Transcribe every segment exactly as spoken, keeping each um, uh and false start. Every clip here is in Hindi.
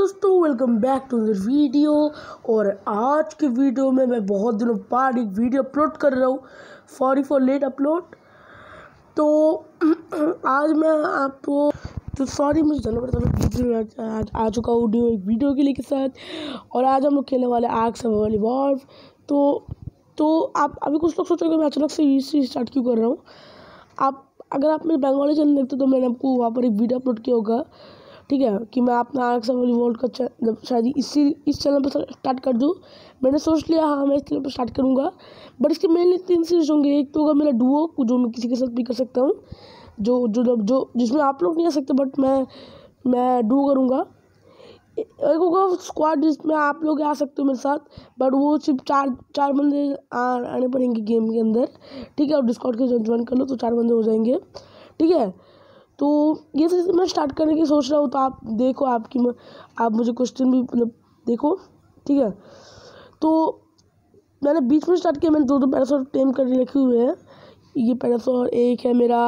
दोस्तों, welcome back to the video. और आज के वीडियो में मैं बहुत दिनों बाद एक वीडियो अपलोड कर रहा हूँ। Sorry for late upload. तो आज मैं आपको तो सॉरी मुझे जाना पड़ता है। वीडियो आज आ चुका हूँ एक वीडियो के लिए के साथ। और आज हम लोग खेलने वाले आर्क सर्वाइवल इवॉल्व। तो तो आप अभी कुछ लोग सोचोगे मैं अचानक से इसी स्टार्ट क्यों कर रहा हूँ। आप अगर आप मेरे बंगाली चैनल देखते तो मैंने आपको वहाँ पर एक वीडियो अपलोड किया होगा, ठीक है, कि मैं अपना आर्क सर्वाइवल इवॉल्व का मतलब शायद इसी इस चैनल पर स्टार्ट कर दूँ। मैंने सोच लिया हाँ मैं इस चैनल पर स्टार्ट करूँगा। बट इसके मेनली तीन सीरीज होंगे। एक तो होगा मेरा डुओ, जो मैं किसी के साथ भी कर सकता हूँ, जो जो जो जिसमें आप लोग नहीं आ सकते बट मैं मैं डुओ करूँगा। एक होगा स्क्वाड जिसमें आप लोग आ सकते हो मेरे साथ, बट वो सिर्फ चार चार बंदे आने पड़ेंगे गेम के अंदर, ठीक है। और डिस्कॉर्ड के ज्वाइन कर लो तो चार बंदे हो जाएंगे, ठीक है। तो ये चीज़ मैं स्टार्ट करने की सोच रहा हूँ। तो आप देखो, आपकी म, आप मुझे क्वेश्चन भी मतलब देखो, ठीक है। तो मैंने बीच में स्टार्ट किया, मैंने दो दो पैरासोर टेम कर रखे हुए हैं। ये पैरासोर एक है मेरा,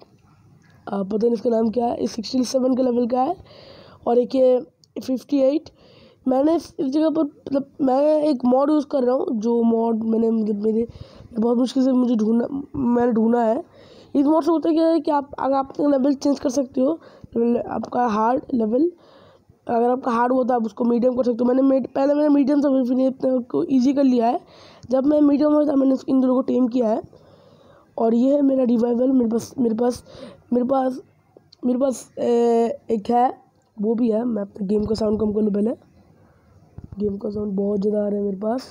आ, पता नहीं इसका नाम क्या है, सिक्सटी सेवन का लेवल का है। और एक है फिफ्टी एट। मैंने इस जगह पर मतलब मैं एक मॉड यूज़ कर रहा हूँ, जो मॉड मैंने मतलब मेरे बहुत मुश्किल से मुझे ढूंढना मैंने ढूंढा है। इस मोड से होता क्या है कि आप अगर आप लेवल चेंज कर सकते हो, आपका हार्ड लेवल अगर आपका हार्ड हुआ तो आप उसको मीडियम कर सकते हो। मैंने मेड, पहले मैंने मीडियम था, फिर इतना को ईजी कर लिया है। जब मैं मीडियम हुआ था मैंने इन दोनों को टेम किया है। और ये है मेरा रिवाइवल। मेरे पास मेरे पास मेरे पास मेरे पास ए, एक है, वो भी है। मैं अपने गेम का साउंड कम कर लूँ पहले, गेम का साउंड बहुत ज़्यादा आ रहा है मेरे पास।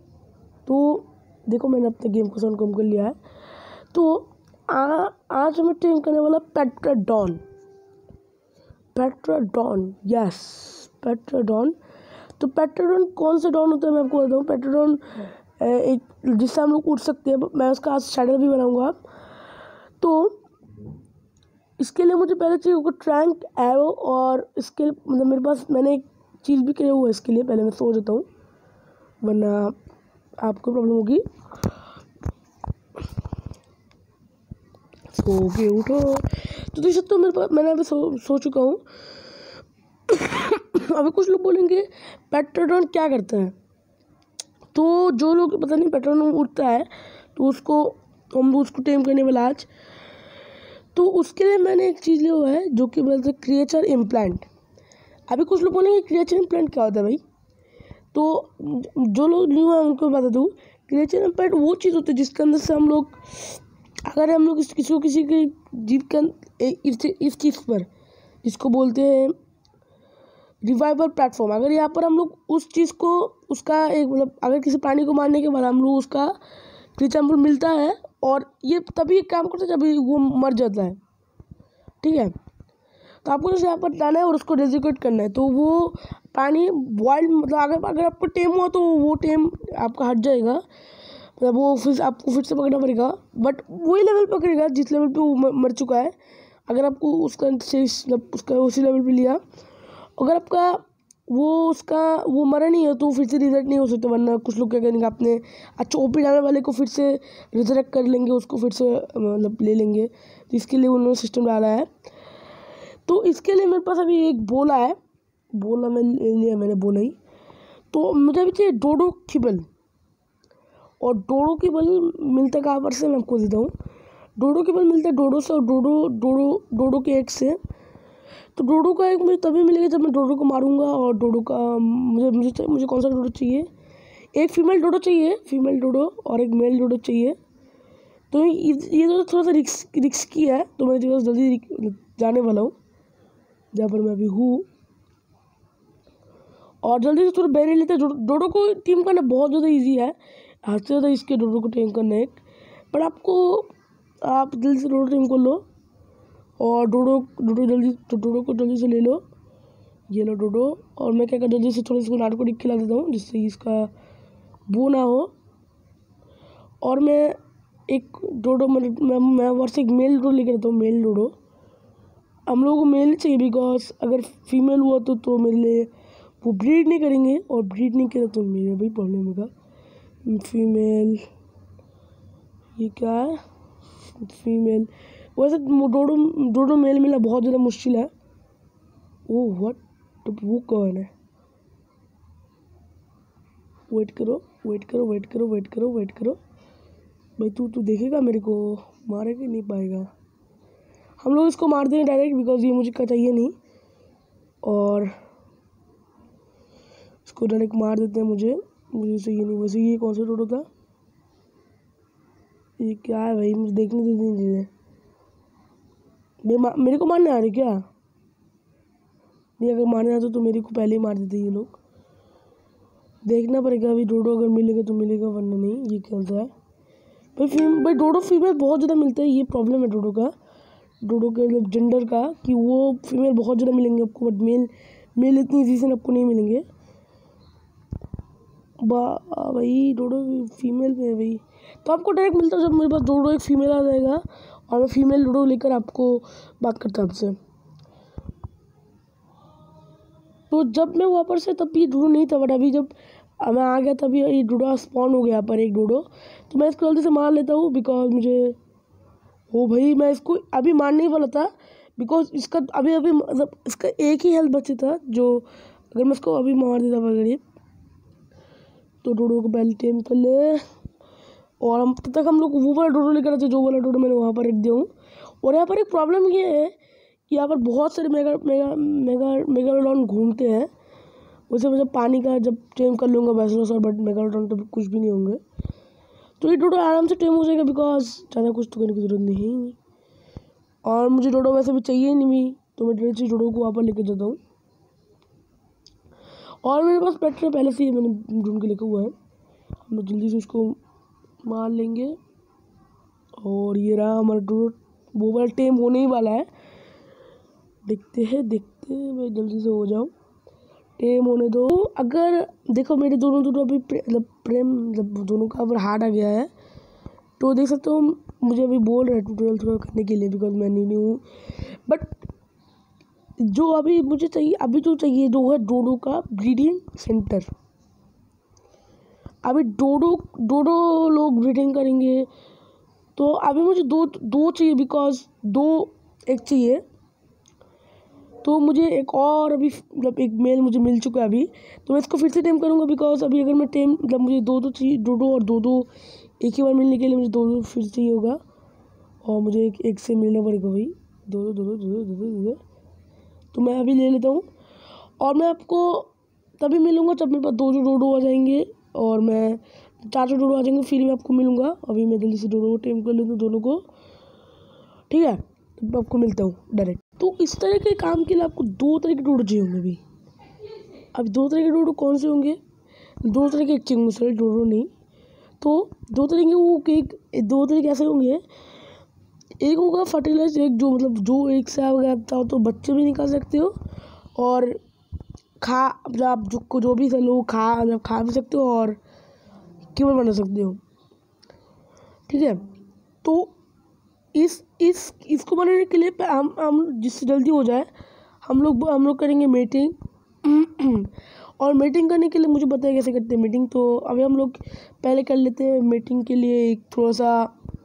तो देखो मैंने अपने गेम का साउंड कम कर लिया है। तो आ, आज मैं टेम करने वाला पेट्राडॉन। पेट्राडॉन यस पेट्राडॉन। तो पेट्राडॉन कौन सा डॉन होता है मैं आपको बताऊँ। पेट्राडॉन एक जिससे हम लोग उड़ सकते हैं। मैं उसका आज शैडो भी बनाऊंगा। तो इसके लिए मुझे पहले चाहिए होगा ट्रैंक एरो। और इसके मतलब मेरे पास मैंने एक चीज़ भी किया हुआ है इसके लिए। पहले मैं सो जाता हूँ वरना आपको प्रॉब्लम होगी। सो के उठो। तो देख सकते हो मेरे पास मैंने अभी सो सो चुका हूँ। अभी कुछ लोग बोलेंगे पेट्राडॉन क्या करता है। तो जो लोग पता नहीं पेट्राडॉन उड़ता है तो उसको हम उसको टेम करने वाला आज। तो उसके लिए मैंने एक चीज़ लिया हुआ है जो कि बोलते हैं क्रिएचर इम्प्लांट। अभी कुछ लोग बोलेंगे क्रिएचर इम्प्लांट क्या होता है भाई। तो जो लोग न्यू है उनको बता दूँ, क्रिएचर इम्प्लांट वो चीज़ होती है जिसके अंदर से हम लोग अगर हम लोग किसी को किसी के जीव का इस इस चीज़ पर जिसको बोलते हैं रिवाइवल प्लेटफॉर्म, अगर यहाँ पर हम लोग उस चीज़ को उसका एक मतलब अगर किसी प्राणी को मारने के बाद हम लोग उसका क्रिएचर मिलता है। और ये तभी काम करता है जब वो मर जाता है, ठीक है। तो आपको जैसे यहाँ पर लाना है और उसको रेजिक्यूट करना है। तो वो प्राणी वाइल्ड मतलब अगर अगर आपको टेम हुआ तो वो टेम आपका हट जाएगा, मतलब वो फिर आपको फिर से पकड़ना पड़ेगा। बट वही लेवल पकड़ेगा जिस लेवल पे वो मर चुका है। अगर आपको उसका मतलब उसका उसी लेवल पे लिया, अगर आपका वो उसका वो मरा नहीं है तो फिर से रिजल्ट नहीं हो सकता। वरना कुछ लोग क्या करेंगे, अपने अच्छा ओपी डालने वाले को फिर से रिजरेक्ट कर लेंगे, उसको फिर से मतलब ले लेंगे। तो इसके लिए उन्होंने सिस्टम डाला है। तो इसके लिए मेरे पास अभी एक बोला है, बोला मैं ले लिया मैंने बोला ही। तो मुझे अभी चाहिए डोडो किबल। और डोडो की बल मिलता कहाँ पर से मैं आपको देता हूँ। डोडो की बल मिलता है डोडो से, और डोडो डोडो डोडो के एक से। तो डोडो का एक मुझे तभी मिलेगा जब मैं डोडो को मारूंगा। और डोडो का मुझे मुझे मुझे कौन सा डोडो चाहिए, एक फीमेल डोडो चाहिए, फीमेल डोडो, और एक मेल डोडो चाहिए। तो ये तो थोड़ा सा रिस्क रिस्की है। तो मैं जगह जल्दी जाने वाला हूँ जहाँ पर मैं अभी हूँ। और जल्दी से थोड़ा बैरियर लेते हैं। डोडो को टीम करना बहुत ज़्यादा ईजी है, हद से ज़्यादा इसके डोडो को टीम करना एक। पर आपको आप जल्दी से डोडो टीम कर लो। और डोडो डोडो जल्दी तो डोडो को जल्दी से ले लो, ये लो डोडो। और मैं क्या कर जल्दी से थोड़ा इसको नार्कोटिक खिला देता हूँ जिससे इसका वो ना हो। और मैं एक डोडो मैं मैं वर्ष एक मेल डोडो लेकर आता हूँ, मेल डोडो। हम लोगों को मेल चाहिए बिकॉज अगर फीमेल हुआ तो तो मेरे लिए वो ब्रीड नहीं करेंगे, और ब्रीड नहीं करें तो मेरा भी प्रॉब्लम होगा। फीमेल ये क्या है, फीमेल। वैसे डोडो डोडो मेल मिलना बहुत ज़्यादा मुश्किल है। ओह व्हाट, तो वो कौन है? वेट करो वेट करो वेट करो वेट करो वेट करो भाई, तू तू देखेगा मेरे को, मारेगा नहीं पाएगा। हम लोग इसको मार देंगे डायरेक्ट, बिकॉज ये मुझे का चाहिए नहीं, और इसको डायरेक्ट मार देते हैं। मुझे मुझे चाहिए नहीं। वैसे ये कौन सा डोडो था? ये क्या है भाई? मुझे देखने दे दी चीज़ें। मेरे को मारने आ रहे क्या? नहीं, अगर मारने आता तो मेरे को पहले ही मार देते ये लोग। देखना पड़ेगा अभी, डोडो अगर मिलेगा तो मिलेगा, वरना नहीं। ये कैसा है भाई? फीम भाई डोडो फीमेल बहुत ज़्यादा मिलता है, ये प्रॉब्लम है डोडो का, डोडो के मतलब जेंडर का, कि वो फीमेल बहुत ज़्यादा मिलेंगे आपको, बट मेल मेल इतनी ईजी से आपको नहीं मिलेंगे। बा भाई डोडो फीमेल में है भाई, तो आपको डायरेक्ट मिलता है जब मेरे पास डोडो एक फीमेल आ जाएगा, और मैं फीमेल डोडो लेकर आपको बात करता हूँ आपसे। तो जब मैं वहाँ पर से, तब ये डोडो नहीं था, बट अभी जब मैं आ गया तभी ये डोडो स्पॉन हो गया पर एक डोडो। तो मैं इसको जल्दी से मार लेता हूँ, बिकॉज मुझे ओ भाई मैं इसको अभी मारने ही वाला था, बिकॉज इसका अभी अभी मतलब इसका एक ही हेल्थ बची था, जो अगर मैं इसको अभी मार देता वगैरह तो डोडो को पहले टेम कर ले। और हम तब तक हम लोग वो वाला डोडो लेकर आते, जो वाला डोडो मैंने वहाँ पर रख दिया हूँ। और यहाँ पर एक प्रॉब्लम ये है कि यहाँ पर बहुत सारे मेगा मेगा मेगा मेगालोडॉन घूमते हैं। वैसे वैसे पानी का जब टेम कर लूँगा वैसे, बट मेगालोडॉन तो कुछ भी नहीं होंगे, तो ये डोडो आराम से टेम हो जाएगा, बिकॉज ज़्यादा कुछ तो करने की ज़रूरत नहीं है। और मुझे डोडो वैसे भी चाहिए ही नहीं भी, तो मैं डायरेक्ट डोडो को वहाँ पर लेकर जाता हूँ। और मेरे पास पेट्रोल पहले से ही मैंने ढूंढ के लिखा हुआ है, हम लोग जल्दी से उसको मार लेंगे। और ये रहा हमारा डोडो, वो वाला टेम होने ही वाला है। देखते हैं देखते हैं, मैं जल्दी से हो जाऊँ, टेम होने दो। अगर देखो मेरे दोनों दोनों अभी मतलब प्रेम मतलब दोनों का अगर हार्ड आ गया है, तो देख सकते हो मुझे अभी बोल रहे हैं ट्यूटोरियल थोड़ा करने के लिए, बिकॉज मैं न्यू न्यू हूँ। बट जो अभी मुझे चाहिए, अभी जो चाहिए जो है डोडो का ब्रीडिंग सेंटर। अभी डोडो डोडो लोग ब्रीडिंग करेंगे, तो अभी मुझे दो दो चाहिए, बिकॉज दो एक चाहिए, तो मुझे एक और अभी मतलब एक मेल मुझे मिल चुका है अभी, तो मैं इसको फिर से टेम करूँगा, बिकॉज अभी अगर मैं टेम मतलब मुझे दो दो चाहिए डोडो, और दो दो एक ही बार मिलने के लिए मुझे दो दो फिर चाहिए होगा, और मुझे एक एक से मिलना पड़ेगा भाई, दो दो दो दो दो दो दो दो। तो मैं अभी ले लेता हूँ, और मैं आपको तभी मिलूँगा जब मेरे पास दो जो डोडो आ जाएंगे, और मैं चार सौ डोडो आ जाएंगे, फिर मैं आपको मिलूँगा। अभी मैं जल्दी से डोडो को टेम कर लेता हूँ दोनों को, ठीक है, तो मैं आपको मिलता हूँ डायरेक्ट। तो इस तरह के काम के लिए आपको दो तरह के डोडो चाहिए होंगे अभी। अब दो तरह के डोडो कौन से होंगे? दो तरह के चाहिए होंगे, सर डोडो नहीं, तो दो तरह के वो एक दो तरह के ऐसे होंगे। एक होगा फर्टिलाइज एक, जो मतलब जो एक से आप चाहो तो बच्चे भी निकाल सकते हो, और खा मतलब आप जो जो भी लोग खा मतलब खा भी सकते हो, और कीमत बना सकते हो, ठीक है। तो इस इस इसको बनाने के लिए हम हम जिससे जल्दी हो जाए, हम लोग हम लोग करेंगे मीटिंग। और मीटिंग करने के लिए मुझे पता है कैसे करते हैं मीटिंग, तो अभी हम लोग पहले कर लेते हैं मीटिंग के लिए एक थोड़ा सा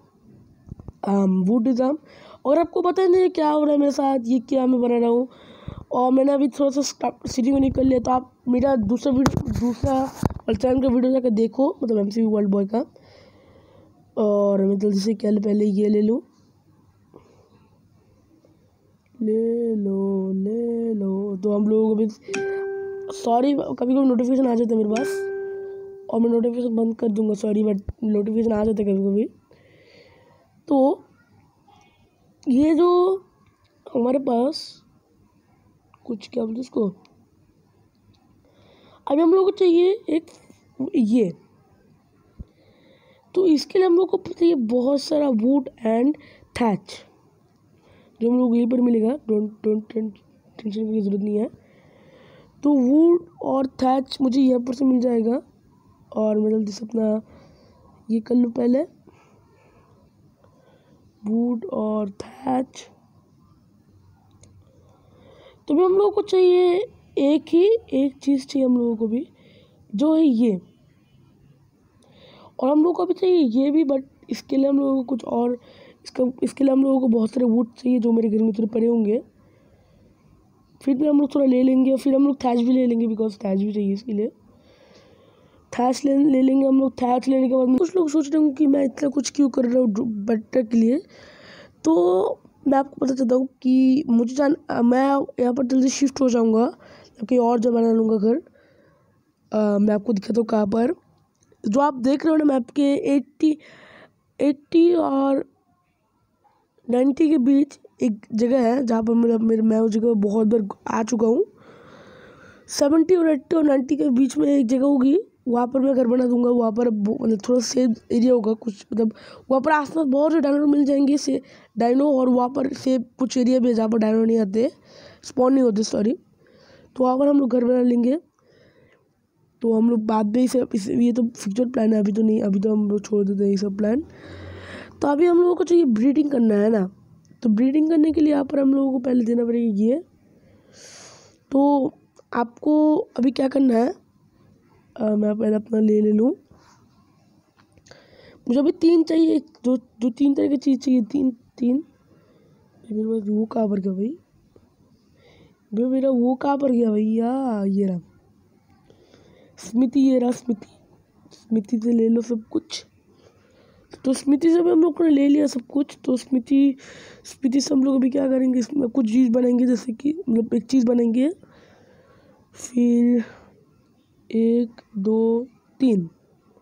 वुड डिज़ाम। और आपको पता नहीं क्या हो रहा है मेरे साथ, ये क्या मैं बना रहा हूँ, और मैंने अभी थोड़ा सा सीटिंग में निकल लिया, तो आप मेरा दूसरा वीडियो दूसरा चैनल का वीडियो जाकर देखो, मतलब M C V world boy का। और मैं जल्दी से क्या पहले ये ले लूँ, ले लो ले लो। तो हम लोग अभी सॉरी कभी कभी नोटिफिकेशन आ जाता है मेरे पास, और मैं नोटिफिकेशन बंद कर दूंगा, सॉरी, बट नोटिफिकेशन आ जाता है कभी कभी। तो ये जो हमारे पास कुछ क्या बोलते इसको, अभी हम लोग को चाहिए एक ये, तो इसके लिए हम लोग को चाहिए बहुत सारा वुड एंड थैच, जो हम लोग यहीं पर मिलेगा, डोंट डोंट टेंशन की ज़रूरत नहीं है। तो वुड और थैच मुझे यहाँ पर से मिल जाएगा, और मैं जल्दी से अपना ये कर लूँ पहले, वुड और थैच। तो भी हम लोगों को चाहिए एक ही एक चीज़ चाहिए हम लोगों को भी, जो है ये, और हम लोगों को भी चाहिए ये भी, बट इसके लिए हम लोगों को कुछ और इसका इसके लिए हम लोगों को बहुत सारे वुड चाहिए, जो मेरे घर में इतने पड़े होंगे। फिर भी हम लोग थोड़ा ले लेंगे और फिर हम लोग थैच भी ले लेंगे बिकॉज थैच भी चाहिए इसके लिए। थैच ले ले लेंगे हम लोग। थैच लेने के बाद कुछ लोग सोच रहे होंगे कि मैं इतना कुछ क्यों कर रहा हूँ बट्टर के लिए, तो मैं आपको पता चाहता हूँ कि मुझे जान मैं यहाँ पर जल्दी शिफ्ट हो जाऊँगा, कहीं और जगह बना लूँगा घर। आ, मैं आपको दिखाता हूँ कहाँ पर। जो आप देख रहे हो ना मैप के एट्टी एट्टी और नाइन्टी के बीच एक जगह है जहाँ पर मेरा मेरे मैं उस जगह बहुत बार आ चुका हूँ। सेवेंटी और एट्टी और नाइन्टी के बीच में एक जगह होगी, वहाँ पर मैं घर बना दूंगा। वहाँ पर मतलब थोड़ा सेफ एरिया होगा कुछ, मतलब वहाँ पर आसपास बहुत से डायनो मिल जाएंगे से डायनो, और वहाँ पर सेफ कुछ एरिया भी है जहाँ पर डायनो नहीं आते, स्पॉन नहीं होते सॉरी। तो वहाँ पर हम लोग घर बना लेंगे। तो हम लोग बाद में इसे ये तो फ्यूचर प्लान है, अभी तो नहीं, अभी तो हम लोग छोड़ देते हैं ये सब प्लान। तो अभी हम लोगों को चाहिए ब्रीडिंग करना है ना, तो ब्रीडिंग करने के लिए यहाँ पर हम लोगों को पहले देना पड़ेगा ये। तो आपको अभी क्या करना है, आ, मैं पहले अपना ले ले लूँ। मुझे अभी तीन चाहिए, जो जो तीन तरह की चीज़ चाहिए, तीन तीन मेरे पास वो कहाँ पर गया भाई, भाई मेरा वो कहाँ पर गया भैया, ये रहा स्मिति, ये रहा स्मिति। स्मिति से ले लो सब कुछ। तो स्मिति से भी हम लोग ने ले लिया सब कुछ। तो स्मिति स्मिति से हम लोग अभी क्या करेंगे, इसमें कुछ चीज़ बनाएंगे, जैसे कि मतलब एक चीज़ बनाएंगे, फिर एक दो तीन।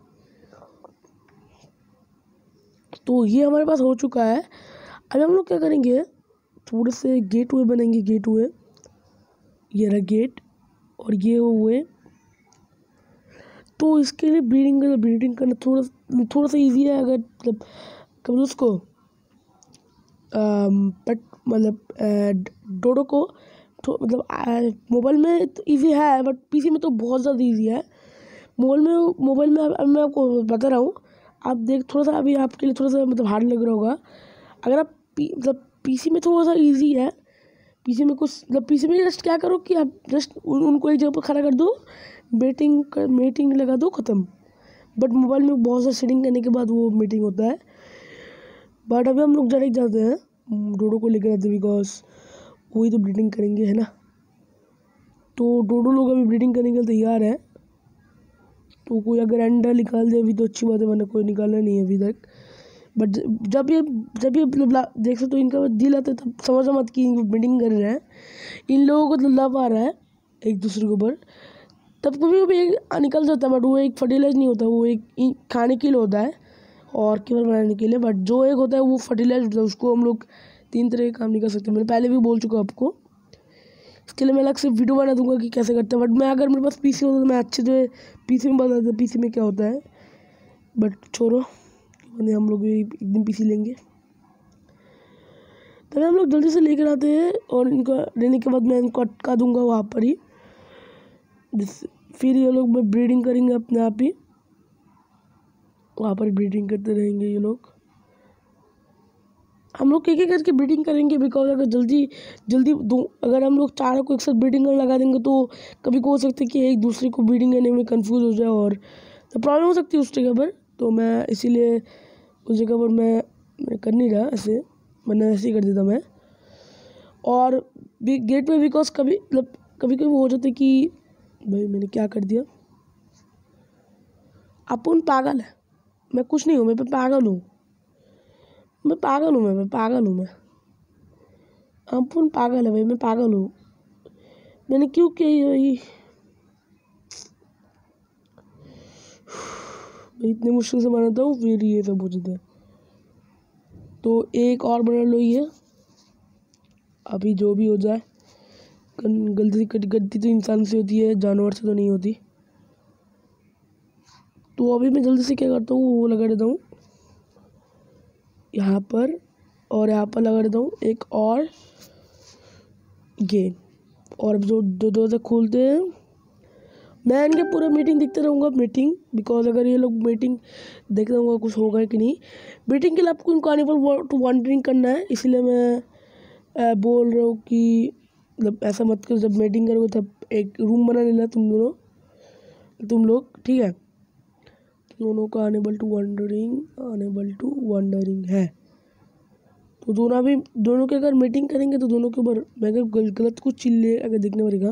तो ये हमारे पास हो चुका है। अब हम लोग क्या करेंगे, थोड़े से गेट वे बनेंगे, गेट वे, ये रहा गेट और ये हुए। तो इसके लिए ब्रीडिंग करना ब्रीडिंग करना थोड़ा थोड़ा सा इजी है। अगर मतलब कभी उसको पट मतलब डोडो को तो मतलब मोबाइल में तो इजी है, बट पीसी में तो बहुत ज़्यादा इजी है। मोबाइल में मोबाइल में अब मैं आपको बता रहा हूँ, आप देख थोड़ा सा अभी आपके लिए थोड़ा सा मतलब हार्ड लग रहा होगा। अगर आप पी मतलब पीसी में थोड़ा सा इजी है। पीसी में कुछ मतलब पीसी में जस्ट क्या करो कि आप जस्ट उन, उनको एक जगह पर खड़ा कर दो, बेटिंग कर मीटिंग लगा दो, ख़त्म। बट मोबाइल में बहुत सारा सेटिंग करने के बाद वो मीटिंग होता है। बट अभी हम लोग डायरेक्ट जाते हैं, डोडो को लेकर आते हैं बिकॉज वही तो ब्रीडिंग करेंगे है ना। तो डोडो लोग अभी ब्रीडिंग करने के लिए तैयार है। तो कोई अगर अंडा निकाल दे अभी तो अच्छी बात है, वरना कोई निकालना नहीं है अभी तक। बट जब ये जब ये मतलब देख सकते हो इनका दिल आता है, तब समझो मत कि ब्रीडिंग कर रहे हैं। इन लोगों को तो लव आ रहा है एक दूसरे के ऊपर, तब कभी कभी एक निकल जाता है। बट वो एक फर्टिलाइज नहीं होता, वो एक खाने के लिए होता है और केवल बनाने के लिए। बट जो एक होता है वो फर्टिलाइज होता है, उसको हम लोग तीन तरह के काम नहीं कर सकते। मैंने पहले भी बोल चुका आपको, इसके लिए मैं अलग से वीडियो बना दूंगा कि कैसे करते हैं। बट मैं अगर मेरे पास पीसी होता तो मैं अच्छे से पीसी में बता देता पीसी में क्या होता है। बट छोड़ो, हम लोग भी एक दिन पीसी लेंगे। तभी हम लोग जल्दी से लेकर आते हैं और इनको लेने के बाद मैं इनको अटका दूंगा वहाँ पर ही। फिर ये लोग ब्रीडिंग करेंगे अपने आप ही, वहाँ पर ब्रीडिंग करते रहेंगे ये लोग। हम लोग एक एक करके ब्रीडिंग करेंगे बिकॉज अगर जल्दी जल्दी दो अगर हम लोग चारों को एक साथ ब्रीडिंग करने लगा देंगे तो कभी को हो सकता है कि एक दूसरे को ब्रीडिंग करने में कंफ्यूज हो जाए और तो प्रॉब्लम हो सकती है उस जगह पर। तो मैं इसीलिए उस जगह पर मैं, मैं कर नहीं रहा ऐसे, वरना ऐसे ही कर देता मैं। और गेट पे बिकॉज कभी मतलब कभी कभी हो जाता है कि भाई मैंने क्या कर दिया, अपन पागल है, मैं कुछ नहीं हूँ, मैं पागल हूँ, मैं पागल हूँ मैं मैं पागल हूँ मैं अपन पागल है भाई, मैं पागल हूँ। मैंने क्यों किया ये भाई, मैं इतने मुश्किल से बनाता हूँ फिर ये सब हो जाता है। तो एक और बना लो ये, अभी जो भी हो जाए। गलती गलती तो इंसान से होती है, जानवर से तो नहीं होती। तो अभी मैं जल्दी से क्या करता हूँ, वो लगा देता हूँ यहाँ पर और यहाँ पर लगा देता हूँ एक और गेम। और अब जो दो दो तक खोलते हैं, मैं इनके पूरा मीटिंग देखते रहूँगा मीटिंग बिकॉज अगर ये लोग मीटिंग देख रहूँगा कुछ होगा कि नहीं। मीटिंग के लिए आपको इनको एनिमल टू वॉन्डरिंग करना है, इसलिए मैं आ, बोल रहा हूँ कि मतलब ऐसा मत करो, जब मीटिंग करोगे तब एक रूम बना लेना तुम दोनों तुम लोग ठीक है। दोनों का enable to wondering enable to wondering है, तो दोनों भी दोनों के अगर मीटिंग करेंगे तो दोनों के ऊपर मैं अगर गलत कुछ चिल्ले अगर देखने पड़ेगा।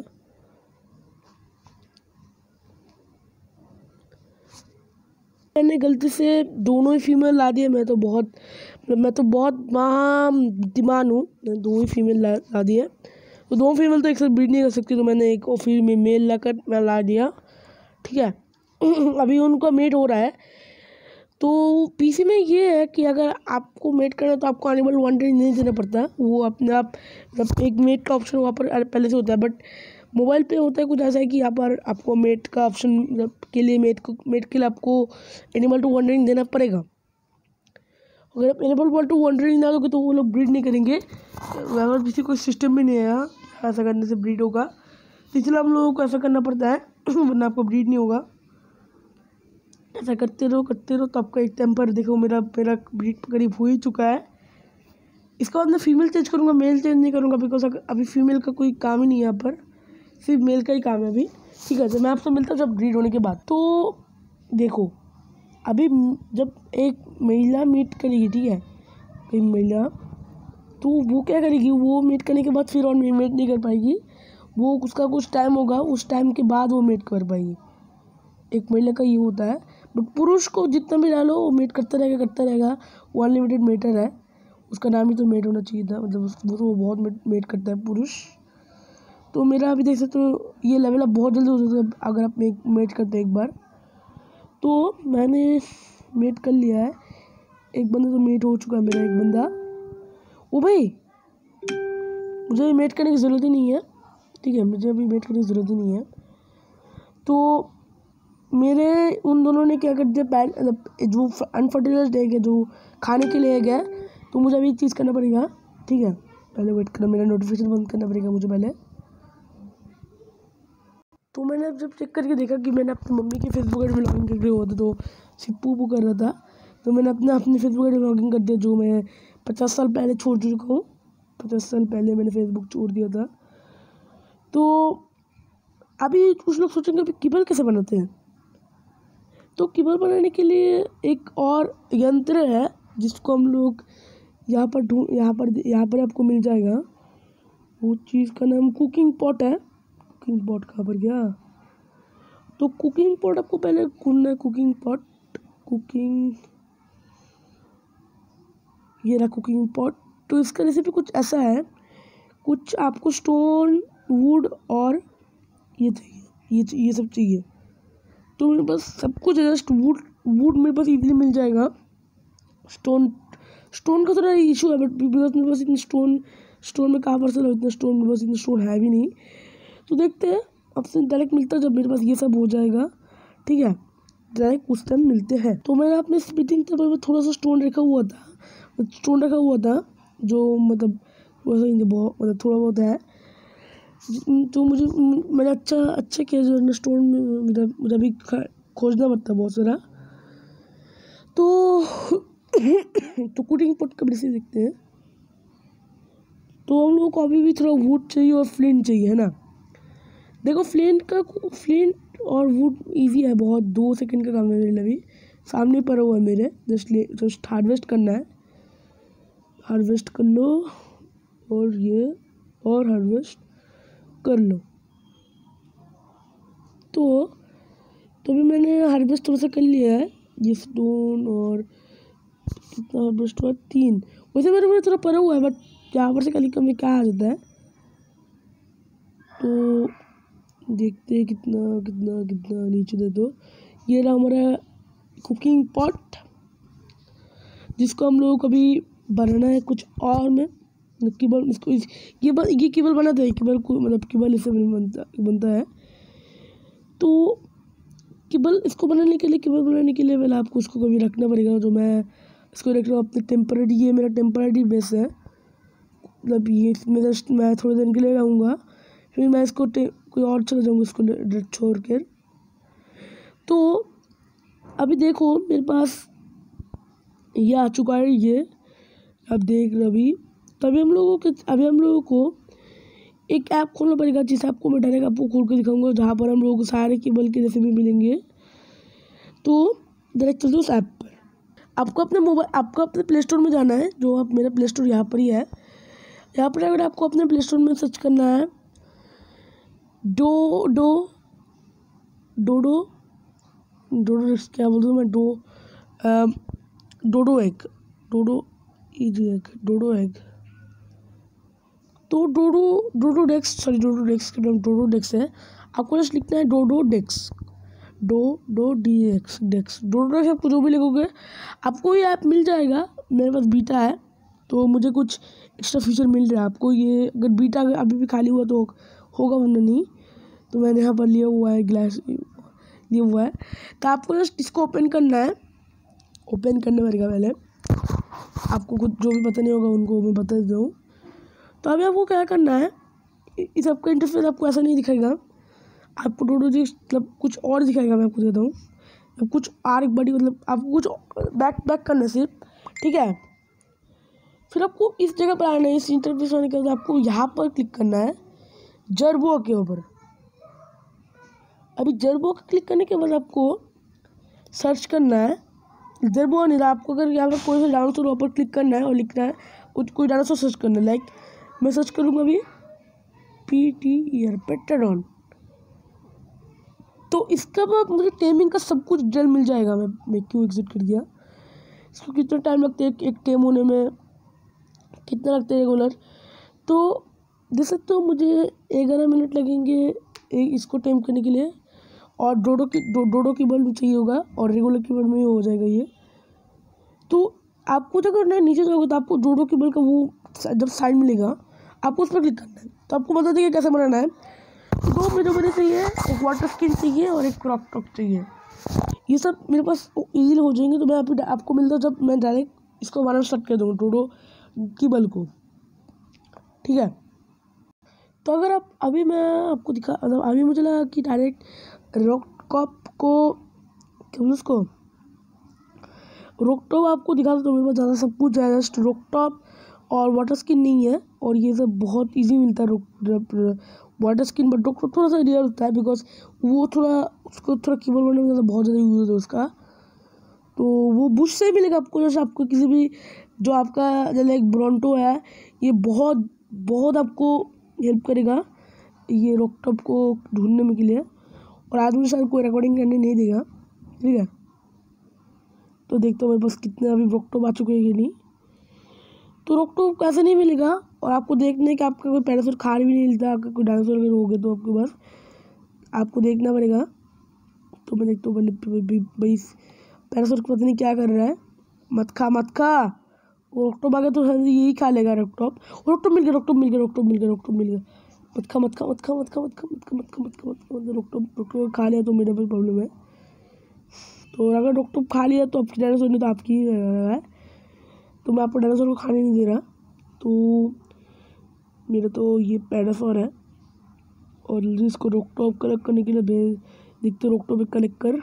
मैंने गलती से दोनों ही फीमेल ला दिए। मैं तो बहुत मैं तो बहुत महा दिमाग हूँ, मैं दो ही फीमेल ला, ला दिए। तो दो फीमेल तो एक साथ ब्रीड नहीं कर सकती, तो मैंने एक और फीमेल में मेल लाकर मैं ला दिया। ठीक है। अभी उनका मेट हो रहा है। तो पीसी में ये है कि अगर आपको मेट करना है तो आपको एनिमल वॉन्टेड नहीं देना पड़ता, वो अपने आप मतलब एक मेट का ऑप्शन वहाँ पर पहले से होता है। बट मोबाइल पे होता है कुछ ऐसा है कि यहाँ पर आपको मेट का ऑप्शन मतलब के लिए मेट को मेट के लिए आपको एनिमल टू वॉन्डरिंग देना पड़ेगा। अगर आप एनिमल टू वॉन्डरिंग ना दोगे तो वो लोग ब्रीड नहीं करेंगे। अगर किसी को सिस्टम भी नहीं है ऐसा करने से ब्रीड होगा, इसलिए हम लोगों को ऐसा करना पड़ता है, वरना आपको ब्रीड नहीं होगा। ऐसा करते रहो करते रहो तो आपका एक टाइम पर देखो मेरा मेरा ब्रीड करीब हो ही चुका है। इसके बाद मैं फीमेल चेंज करूँगा, मेल चेंज नहीं करूँगा, बिकॉज अभी फीमेल का कोई काम ही नहीं है यहाँ पर, सिर्फ मेल का ही काम है अभी। ठीक है, तो मैं आपसे मिलता हूँ जब ब्रीड होने के बाद। तो देखो अभी जब एक महिला मीट करेगी, ठीक है, कोई महिला, तो वो क्या करेगी, वो मीट करने के बाद फिर और मीट नहीं कर पाएगी। वो उसका कुछ टाइम होगा, उस टाइम के बाद वो मीट कर पाएगी। एक महिला का ये होता है। बट पुरुष को जितना भी डालो वो मेट करता रहेगा करता रहेगा वो अनलिमिटेड मेटर है, उसका नाम ही तो मेट होना चाहिए था, मतलब वो तो बहुत मेट, मेट करता है पुरुष। तो मेरा अभी देख सकते हो ये लेवल अब बहुत जल्दी हो सकता है अगर आप मेट मेट करते हैं एक बार। तो मैंने मेट कर लिया है, एक बंदा तो मेट हो चुका है मेरा एक बंदा। ओ भाई मुझे मेट करने की ज़रूरत ही नहीं है, ठीक है, मुझे अभी मेट करने की ज़रूरत ही नहीं है। तो मेरे उन दोनों ने क्या कर दिया, पहले जो अनफर्टिलाइज्ड एग है जो खाने के लिए गया, तो मुझे अभी एक चीज़ करना पड़ेगा। ठीक है, पहले वेट करना, मेरा नोटिफिकेशन बंद करना पड़ेगा मुझे पहले। तो मैंने जब चेक करके देखा कि मैंने अपनी मम्मी के फेसबुक आईडी में लॉगिन करके हुआ था, तो सिर्फ पू कर रहा था, तो मैंने अपना अपनी फेसबुक आईडी में लॉगिन कर दिया, जो मैं पचास साल पहले छोड़ चुका हूँ। पचास साल पहले मैंने फेसबुक छोड़ दिया था। तो अभी कुछ लोग सोचेंगे अभी कीपर कैसे बनाते हैं। तो कीपर बनाने के लिए एक और यंत्र है जिसको हम लोग यहाँ पर ढूंढ यहाँ पर यहाँ पर आपको मिल जाएगा। वो चीज़ का नाम कुकिंग पॉट है। कुकिंग पॉट कहाँ पर गया? तो कुकिंग पॉट आपको पहले ढूंढना है। कुकिंग पॉट, कुकिंग, ये रहा कुकिंग पॉट। तो इसका रेसिपी कुछ ऐसा है, कुछ आपको स्टोन, वुड और ये चाहिए, ये ये सब चाहिए। तो मेरे पास सब कुछ है, जस्ट वुड वुड मेरे पास इजीली मिल जाएगा। स्टोन स्टोन का थोड़ा इशू है, बट बिकॉज मेरे पास इतनी स्टोन स्टोन में कहाँ पर से लो इतना स्टोन, मेरे पास इतना स्टोन है भी नहीं। तो देखते हैं आपसे डायरेक्ट मिलता है जब मेरे पास ये सब हो जाएगा। ठीक है, डायरेक्ट उस टाइम मिलते हैं। तो मैंने अपने स्पीटिंग टेबल में थोड़ा सा स्टोन रखा हुआ था स्टोन रखा हुआ था जो मतलब वैसे बहुत मतलब थोड़ा बहुत है, तो मुझे मैंने अच्छा अच्छा किया जो स्टोन में मुझे मुझे अभी खोजना पड़ता है बहुत सारा। तो तो कुकिंग पॉट कब से देखते हैं। तो हम लोगों को अभी भी थोड़ा वुड चाहिए और फ्लिंट चाहिए, है ना। देखो फ्लिंट का फ्लिंट और वुड इजी है बहुत, दो सेकंड का काम है मेरे लिए। अभी सामने पड़ा हुआ है मेरे, जस्ट जस्ट हार्वेस्ट करना है। हार्वेस्ट कर लो और ये और हार्वेस्ट कर लो। तो तो भी मैंने हार्वेस्ट थोड़ा सा कर लिया है, ये स्टोन और कितना हार्वेस्ट हुआ, तीन। वैसे मेरे मेरे थोड़ा पड़ा हुआ है, बट यहाँ पर से कल कम में क्या आ जाता है। तो देखते हैं कितना कितना कितना नीचे दे दो। ये रहा हमारा कुकिंग पॉट, जिसको हम लोगों को अभी बनाना है कुछ और में। केबल इसको इस, ये बन, ये केबल बनाते हैं, केबल को मतलब केबल इससे बनता बनता है। तो केबल इसको बनाने के लिए केबल बनाने के लिए पहले आपको उसको कभी रखना पड़ेगा। जो मैं इसको रख रहा हूँ अपने टेम्परेरी, ये मेरा टेम्परेरी बेस है, मतलब ये इसमें जस्ट मैं थोड़ी देर के लिए रहूँगा, फिर मैं इसको कोई और चला जाऊँगा इसको छोड़ कर। तो अभी देखो मेरे पास ये आ चुका है, ये आप देख रहे अभी। तभी हम लोगों के अभी हम लोगों को एक ऐप खोलना पड़ेगा, जिस ऐप को मैं डायरेक्ट आपको खोल के दिखाऊंगा, जहाँ पर हम लोगों को सारे केबल के रेसिपी मिलेंगे। तो डायरेक्ट चलते उस ऐप पर। आपको अपने मोबाइल आपको अपने प्ले स्टोर में जाना है, जो आप मेरा प्ले स्टोर यहाँ पर ही है। यहाँ पर अगर आपको अपने प्ले स्टोर में सर्च करना है डो डो डोडो डोडो क्या बोलता हूँ मैं, do dodo egg dodo easy egg dodo egg तो डोडो डोडो डेक्स सॉरी डोडो डेक्स के नाम डोडो डेक्स है। आपको जस्ट लिखना है dodo dex do do D X dex dodo dex. आपको जो भी लिखोगे आपको ये ऐप मिल जाएगा। मेरे पास बीटा है तो मुझे कुछ एक्स्ट्रा फीचर मिल रहा है। आपको ये अगर बीटा अभी भी खाली हुआ तो होगा, वरना नहीं। तो मैंने यहाँ पर लिया हुआ है, ग्लास लिया हुआ है। तो आपको जस्ट इसको ओपन करना है। ओपन करने पड़ेगा पहले, आपको कुछ जो भी पता नहीं होगा उनको मैं बता देता हूँ। तो अभी आपको क्या करना है, इस आपका इंटरफेस आपको ऐसा नहीं दिखाएगा, आपको डोडो जी मतलब कुछ और दिखाएगा। मैं आपको देता हूँ कुछ आर बड़ी मतलब आपको कुछ बैक बैक करना सिर्फ, ठीक है। फिर आपको इस जगह पर आना है, इस इंटरफेस आने के बाद आपको यहाँ पर क्लिक करना है जर्बो के ऊपर। अभी जर्बो का क्लिक करने के बाद आपको सर्च करना है जर्बो नहीं, आपको अगर यहाँ पर कोई सा डायनासोर ऊपर क्लिक करना है और लिखना है कुछ कोई डायनासोर सर्च करना है। लाइक मैं सर्च करूँगा अभी पी टी ईयर पेट्राडॉन। तो इसका बाद मुझे टेमिंग का सब कुछ डिटेल मिल जाएगा। मैं मैं क्यों एग्जिट कर दिया, इसको कितना टाइम लगता है एक टेम होने में, कितना लगता है रेगुलर। तो देख सकते हो मुझे ग्यारह मिनट लगेंगे इसको टेम करने के लिए। और डोडो की डो, डोडो की बल्ब चाहिए होगा और रेगुलर की बल्ब में हो जाएगा ये। तो आपको जब करना है नीचे जाओगे तो आपको डोडो की बल्ब का वो जब साइड मिलेगा आपको उस पर क्लिक करना है। तो आपको बता देंगे कैसे बनाना है। दो वीडियो बने चाहिए, एक वाटर स्किन चाहिए और एक क्रॉप टॉप चाहिए। ये सब मेरे पास इजीली हो जाएंगे। तो मैं आप, आपको मिलता हूँ जब मैं डायरेक्ट इसको बनाना स्टार्ट कर दूँगा डोडो की बल्ब को, ठीक है। तो अगर आप अभी मैं आपको दिखा मतलब अभी मुझे लगा कि डायरेक्ट रॉकटॉप को क्या उसको रॉकटॉप आपको दिखा तो मेरे पास ज़्यादा सब कुछ है। जस्ट रॉकटॉप और वाटर स्किन नहीं है, और ये सब बहुत इजी मिलता है वाटर स्किन। बट रॉकटॉप थोड़ा सा रेयर होता है बिकॉज वो थोड़ा उसको थोड़ा कीबोर्ड बनाने में ज़्यादा बहुत ज़्यादा यूज होता है उसका। तो वो बुश से ही मिलेगा आपको। जैसे आपको किसी भी जो आपका जैसे एक ब्रोंटो है, ये बहुत बहुत आपको हेल्प करेगा ये रॉकटॉप को ढूंढने में के लिए। और आज मुझे शायद कोई रिकॉर्डिंग करने नहीं देगा, ठीक है। तो देखते हो मेरे पास कितने अभी रॉकटॉप आ चुके हैं कि नहीं। तो रॉकटॉप कैसे नहीं मिलेगा, और आपको देखना है कि आपका कोई डायनासोर खार भी नहीं मिलता। आपका कोई डायनासोर अगर हो गए तो आपके पास आपको देखना पड़ेगा। तो मैं देखता हूँ भाई डायनासोर को पता नहीं क्या कर रहा है। मत खा मत खा, वो रॉकटॉप आ गया तो यही खा लेगा रॉकटॉप। रॉकटॉप मिल गया रॉकटॉप मिल गया रॉकटॉप मिल गया रॉकटॉप मिल गया मत खा मत खा मत खा मत खा मत खा मत खा मत खा मत खा मत खा रॉकटॉप रॉकटॉप खा लिया तो मेरा भी प्रॉब्लम है। तो अगर रॉकटॉप खा लिया तो आपकी डायनासोर ने तो आपकी ही है। तो मैं आपको डायनासोर को खाने नहीं दे रहा। तो मेरा तो ये डायनासोर है, और इसको रॉकटॉप कलेक्ट करने के लिए भेज देखते रॉकटॉप कलेक्ट कर।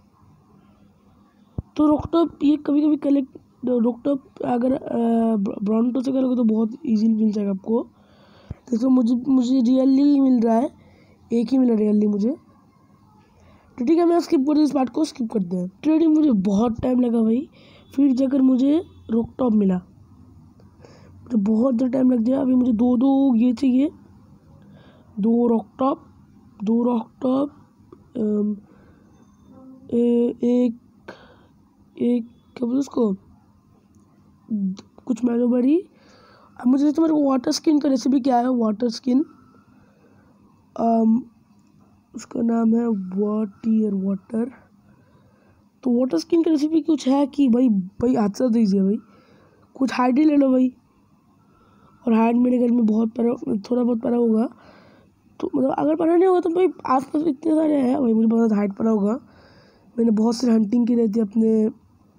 तो रॉकटॉप ये कभी कभी कलेक्ट रॉकटॉप अगर ब्रोंटो से करोगे तो बहुत इजीली मिल जाएगा आपको। देखो मुझे मुझे रियली मिल रहा है, एक ही मिला रियली मुझे। तो ठीक है मैं स्किप कर इस पार्ट को स्किप करते हैं। ट्रेडिंग मुझे बहुत टाइम लगा भाई, फिर जाकर मुझे रॉकटॉप मिला। मुझे बहुत ज़्यादा टाइम लग गया। अभी मुझे दो दो ये चाहिए, दो रॉकटॉप दो रॉकटॉप एक एक क्या बोलते उसको कुछ मैनोबरी। अब मुझे जैसे मेरे को वाटर स्किन का रेसिपी क्या है, वाटर स्किन उसका नाम है वाटर वाटर। तो वाटर स्किन की रेसिपी कुछ है कि भाई भाई हाथ से दीजिए भाई, कुछ हाइड ही ले लो भाई। और हाइड मेरे घर में बहुत पड़ा, थोड़ा बहुत पड़ा होगा। तो मतलब अगर पड़ा नहीं होगा तो भाई आसपास इतने सारे हैं भाई, मुझे पता हाइड पड़ा होगा। मैंने बहुत सी हंटिंग की रहती है अपने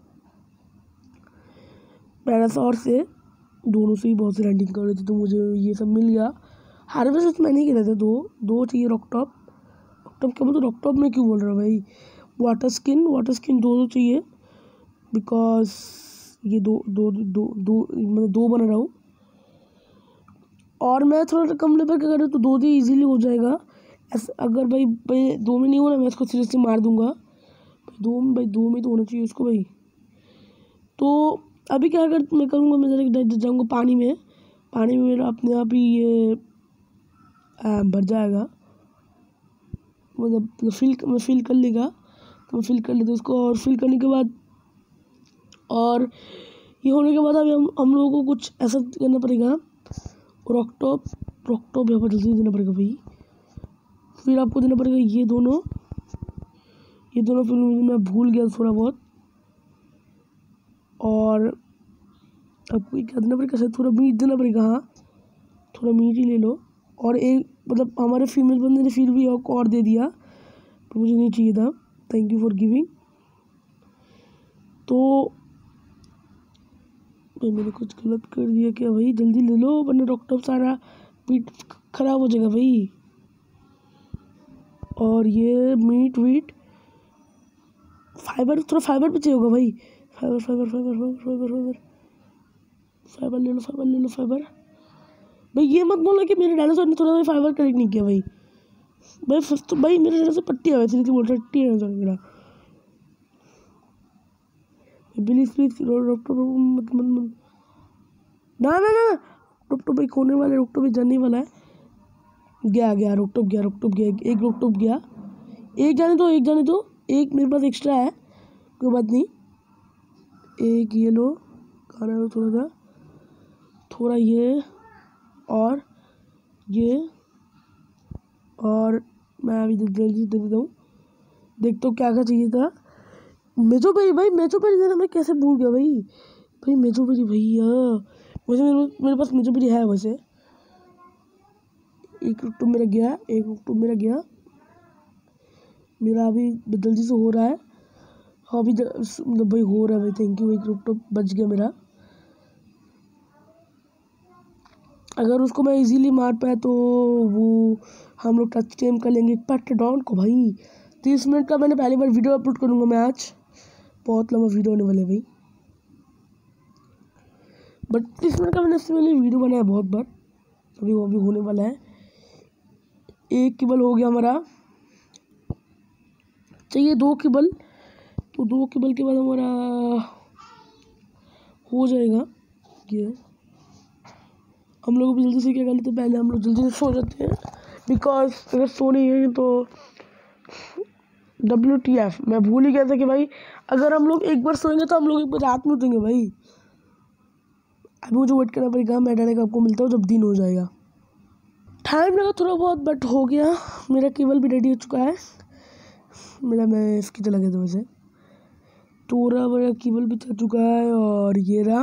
पैरासॉर से, दोनों से ही बहुत सी हंटिंग कर रही थी। तो मुझे ये सब मिल गया। हार्वेस्ट मैंने ही करे थे, दो दो चाहिए रॉकटॉप। रॉकटॉप क्या बोलते रॉकटॉप में क्यों बोल रहा हूँ भाई, वाटर स्किन वाटर स्किन दो दो चाहिए बिकॉज ये दो दो दो दो मैं दो बना रहा हूँ। और मैं थोड़ा कम लेवल का करूँ तो दो दो इजीली हो जाएगा। ऐसा अगर भाई भाई दो में नहीं हो रहा मैं इसको सीरियसली मार दूंगा। दो में भाई दो में तो होना चाहिए उसको भाई। तो अभी क्या कर मैं करूँगा, मैं जरा जाऊँगा पानी में। पानी में मेरा अपने आप ही ये भर जाएगा, मतलब फिल मैं फिल कर लेगा। तो मैं फिल कर लेता हूँ उसको, और फिल करने के बाद और ये होने के बाद अभी हम हम लोगों को कुछ ऐसा करना पड़ेगा। रॉक टॉप रॉक टॉप यहाँ पर जल्दी देना पड़ेगा भाई। फिर आपको देना पड़ेगा ये दोनों ये दोनों फिर मैं भूल गया थोड़ा बहुत। और आपको क्या देना पड़ेगा, थोड़ा मीट देना पड़ेगा। हाँ, थोड़ा मीट ही ले लो। और एक मतलब हमारे फीमेल बंदे ने फिर भी और दे दिया, तो मुझे नहीं चाहिए था। Thank you for giving. तो भाई मैंने कुछ गलत कर दिया क्या भाई? जल्दी ले लो वरना डॉक्टर सारा मीट खराब हो जाएगा भाई। और ये मीट वीट फाइबर, थोड़ा फाइबर भी चाहिए होगा भाई। Fibre fibre fibre fibre fibre fibre fibre ले लो फाइबर ले लो फाइबर। भाई ये मत बोलो कि मेरे डायनासोर ने थोड़ा फाइबर कलेक्ट नहीं किया भाई। भाई फर्स्ट तो भाई मेरे डायनासोर पट्टी है, वैसे बोल रट्टी है मेरा। प्लीज प्लीज डॉक्टर मत मत मत ना ना ना डॉक्टर भाई खोने वाले, डॉक्टर भाई जाने वाला है। गया गया रोकटोप गया रोकटोप गया एक रोकटोप गया। एक जाने दो एक जाने दो एक मेरे पास एक्स्ट्रा है, कोई बात नहीं। एक ये लो खाना लो थोड़ा सा, थोड़ा ये और ये, और मैं अभी जल्दी दे देता हूँ। देखता हूँ क्या क्या चाहिए था। मेजो पेरी भाई, मेजो पेरी देना मैं कैसे भूल गया भाई। भाई मेजो पेरी भैया, वैसे मेरे, मेरे पास मेजो पेरी है वैसे। एक रुकटू मेरा गया, एक रुकटू मेरा गया मेरा अभी जल्दी से हो रहा है। हाँ अभी मतलब भाई हो रहा है भाई, थैंक यू। एक रुकटू बच गया मेरा। अगर उसको मैं इजीली मार पाया तो वो हम लोग टच टेम कर लेंगे पैट्रोडॉन को भाई। तीस मिनट का मैंने पहली बार वीडियो अपलोड करूँगा मैं आज, बहुत लंबा वीडियो होने वाला है भाई। बट तीस मिनट का मैंने इससे पहले वीडियो बनाया बहुत बार, अभी वो भी होने वाला है। एक केबल हो गया हमारा, चाहिए दो केबल, तो दो केबल के बाद हमारा हो जाएगा। ये हम लोग भी जल्दी से क्या कर लेते हैं, पहले हम लोग जल्दी से सो जाते हैं, बिकॉज अगर सो नहीं है तो डब्ल्यू टी एफ मैं भूल ही गया था कि भाई अगर हम लोग एक बार सोएंगे तो हम लोग एक बार रात में उठेंगे भाई। अभी मुझे वेट करना पड़ेगा, मैं डायरेक्ट आपको मिलता हूँ जब दिन हो जाएगा। टाइम लगा थोड़ा बहुत बट हो गया। मेरा केबल भी रेडी हो चुका है मेरा, मैं इसकी चला गया था वैसे। तोरा मेरा केबल भी चल चुका है, और ये रहा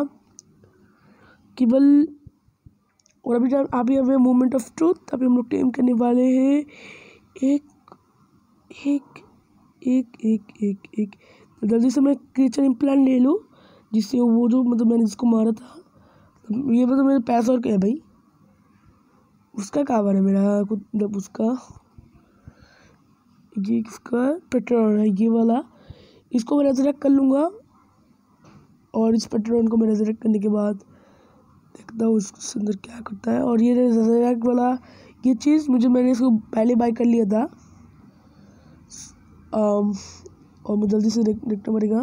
केबल। और अभी अभी हमें मोमेंट ऑफ ट्रूथ अभी हम लोग टेम करने वाले हैं। एक एक एक एक एक एक तो जल्दी से मैं क्रिएचर इम्प्लांट ले लूँ, जिससे वो जो मतलब मैंने जिसको मारा था, ये मतलब मेरे पैसा और क्या है भाई, उसका काबर है मेरा कुछ मतलब उसका, ये किसका पेट्रोन है ये वाला। इसको मैं रेजरेक्ट कर लूँगा, और इस पेट्रोन को मैं रेजरेक्ट करने के बाद देखता हूँ उसके अंदर क्या करता है। और ये रेजरेक्ट वाला ये चीज़ मुझे मैंने इसको पहले बाय कर लिया था। आम, और मुझे जल्दी से देख देखना पड़ेगा,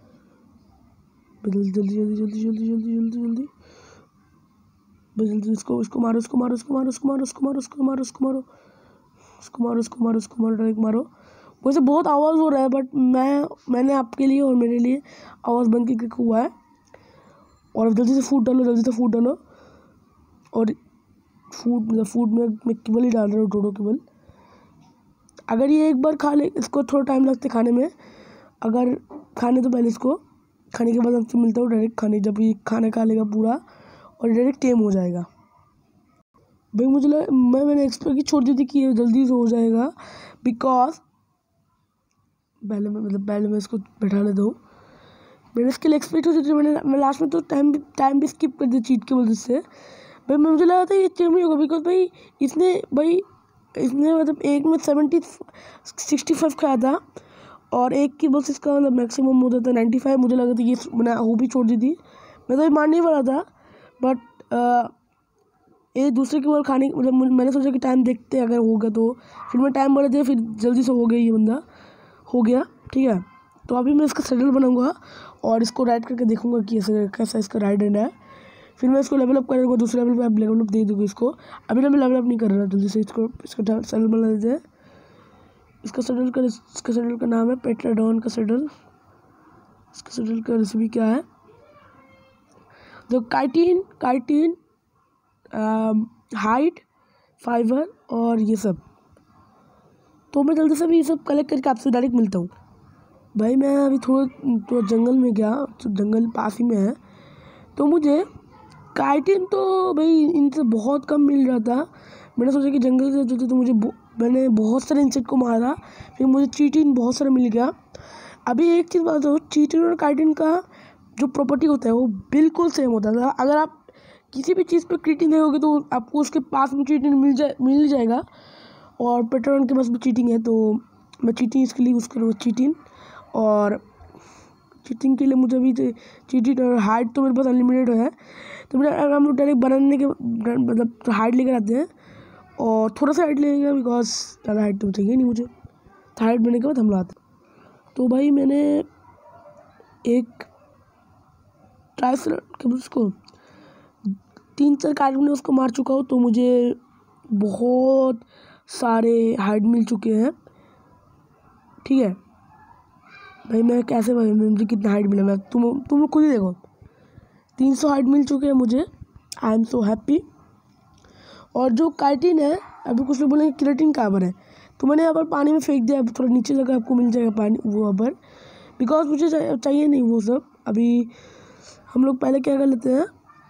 जल्दी जल्दी जल्दी जल्दी जल्दी जल्दी जल्दी जल्दी बस जल्दी इसको उसको मारो उसको मारो उसको मारो उसको मारो उसको मारो उसको मारो उसको मारो उसको मारो उसको मारो उसको मारो डायरेक्ट मारो। वैसे बहुत आवाज़ हो रहा है बट मैं मैंने आपके लिए और मेरे लिए आवाज़ बंद के क्लिक हुआ है। और जल्दी से फूड डालो जल्दी से फूड डालो, और फूड मतलब फूड में मैं केबल ही डाल रहा हूँ, डोडो केबल। अगर ये एक बार खा ले, इसको थोड़ा टाइम लगता है खाने में, अगर खाने तो पहले इसको खाने के बाद आपसे मिलता हूँ डायरेक्ट खाने, जब ये खाना खा लेगा पूरा और डायरेक्ट टेम हो जाएगा। भाई मुझे लगा मैं मैंने एक्सपेक्ट की छोड़ दी थी कि ये जल्दी से हो जाएगा, बिकॉज पहले मैं मतलब पहले मैं इसको बैठा लेता हूँ। मैंने इसके लिए एक्सपेक्ट होती थी, मैंने मैं लास्ट में तो टाइम भी टाइम भी स्किप कर दिया चीट के वजह से। भाई मुझे लगा था ये टेम नहीं होगा, बिकॉज भाई इसने भाई इसने मतलब एक में सेवेंटी सिक्सटी फाइव खाया था, और एक की बस इसका मतलब मैक्सिमम होता था नाइन्टी फाइव। मुझे लगा था ये मैंने वो भी छोड़ दी थी, मैं तो ये मारने वाला था। बट ये दूसरे की बॉल खाने मतलब मैंने सोचा कि टाइम देखते अगर होगा तो, फिर मैं टाइम बढ़ा दिया, फिर जल्दी से हो गया, ये बंदा हो गया ठीक है। तो अभी मैं इसका सैडल बनाऊंगा और इसको राइड करके देखूंगा कि ऐसे कैसा इसका राइड एंड है। फिर मैं इसको लेवल अप करूँगा, दूसरे लेवल पे लेवल अप दे दूँगा इसको। अभी ना मैं लेवल अप नहीं कर रहा, जल्दी से इसको इसका सैडल बना देते हैं। इसका सैडल का इसका सैडल का नाम है पेट्राडॉन का सैडल। इसका सैडल का रेसिपी क्या है, जो काइटिन काइटिन हाइट फाइबर और ये सब। तो मैं जल्दी से भी ये सब कलेक्ट करके आपसे डायरेक्ट मिलता हूँ। भाई मैं अभी थोड़ा तो जंगल में गया, तो जंगल पास ही में है, तो मुझे काइटिन तो भाई इनसे बहुत कम मिल रहा था। मैंने सोचा कि जंगल से जो थे तो मुझे मैंने बहुत सारे इंसेक्ट को मारा, फिर मुझे चीटिन बहुत सारा मिल गया। अभी एक चीज़ बात हो, चीटिन और काइटिन का जो प्रॉपर्टी होता है वो बिल्कुल सेम होता है। अगर आप किसी भी चीज़ पर चीटिंग करोगे तो आपको उसके पास में चीटिंग मिल जाए मिल जाएगा। और पेट्रोन के पास भी चीटिंग है, तो मैं चीटिंग इसके लिए यूज़ करूँगा चीटिंग। और चीटिंग के लिए मुझे अभी चीटिंग और हाइट तो मेरे पास अनलिमिटेड है, तो मेरा हम लोग डायरेक्ट बनाने के मतलब हाइट लेकर आते हैं और थोड़ा सा हाइट लगेगा, बिकॉज ज़्यादा हाइट तो चाहिए नहीं मुझे। तो हाइट बनने के बाद हम लोग आते हैं। तो भाई मैंने एक ट्राइस के उसको तीन चार कार्ड में उसको मार चुका हूँ, तो मुझे बहुत सारे हाइट मिल चुके हैं। ठीक है भाई, मैं कैसे भाई मुझे कितना हाइट मिला, मैं तुम तुम लोग खुद ही देखो, तीन सौ हाइट मिल चुके हैं मुझे। I am so happy. और जो काइटिन है, अभी कुछ लोग बोलेंगे केराटिन कहाँ पर है, तो मैंने यहाँ पर पानी में फेंक दिया। थोड़ा नीचे जगह आपको मिल जाएगा पानी वो यहाँ पर, बिकॉज मुझे चाहिए नहीं वो सब। अभी हम लोग पहले क्या कर लेते हैं,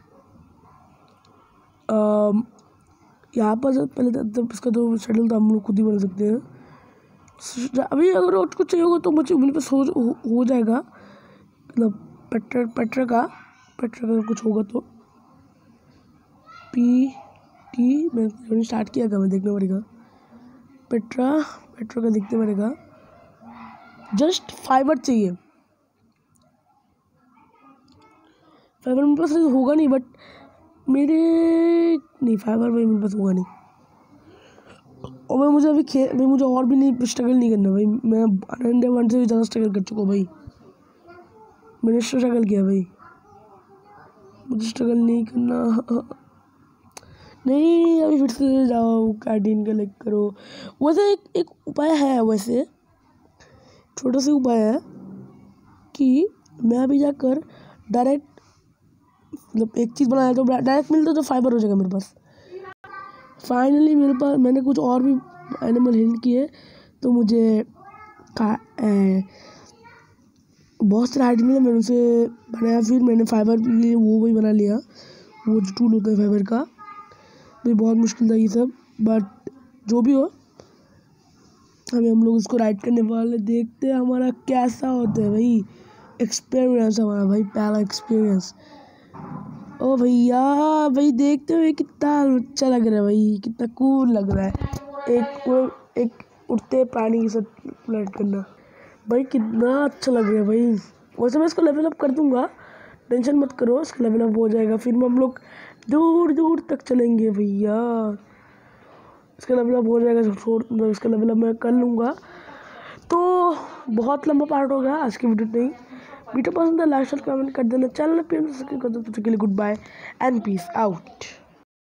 यहाँ पर पहले तब इसका जो शेड्यूल था हम लोग खुद ही बना सकते हैं। अभी अगर और कुछ चाहिए होगा तो मुझे मेरे पास हो, हो, हो जाएगा, मतलब पेट्रा पेट्रा का पेट्रा का कुछ होगा तो पी टी मैंने स्टार्ट किया था, मैं देखना पड़ेगा। पेट्रा पेट्रा का देखते पड़ेगा। जस्ट फाइबर चाहिए, फाइबर मेरे पास होगा नहीं, बट मेरे नहीं फाइबर में मेरे पास होगा नहीं। और मैं मुझे अभी खे भाई मुझे और भी नहीं स्ट्रगल नहीं करना भाई, मैं अंडर वन से भी ज़्यादा स्ट्रगल कर चुका हूँ भाई। मैंने स्ट्रगल किया भाई, मुझे स्ट्रगल नहीं करना। नहीं अभी फिर से जाओ काइटिन कलेक्ट करो। वैसे एक एक उपाय है, वैसे छोटा सा उपाय है कि मैं अभी जाकर डायरेक्ट मतलब एक चीज़ बनाया तो डायरेक्ट मिलता तो फाइबर हो जाएगा मेरे पास। फाइनली मेरे पास मैंने कुछ और भी एनिमल हिल किए, तो मुझे का ए, बहुत सारे हाइट मिले, मैंने उसे बनाया। फिर मैंने फाइबर के लिए वो भी बना लिया, वो जो टूल होता है फाइबर का। भाई बहुत मुश्किल था ये सब, बट जो भी हो अभी हम लोग उसको राइड करने वाले, देखते हैं हमारा कैसा होता है भाई। एक्सपीरियंस हमारा भाई, पहला एक्सपीरियंस। ओ भैया भाई देखते हुए कितना अच्छा लग रहा है भाई, कितना कूल लग रहा है। एक वो एक उड़ते प्राणी के साथ फ्लाइट करना भाई कितना अच्छा लग रहा है भाई। वैसे मैं इसको लेवल अप कर दूंगा, टेंशन मत करो, इसका लेवल अप हो जाएगा। फिर हम लोग दूर दूर तक चलेंगे भैया, इसका लेवल अप हो जाएगा। मतलब इसका लेवल अप मैं कर लूँगा। तो बहुत लंबा पार्ट होगा आज की वीडियो नहीं। वीडियो पसंद है लाइक शेयर कमेंट कर देना, चैनल पे सब्सक्राइब कर दो। तो के लिए good bye and peace out.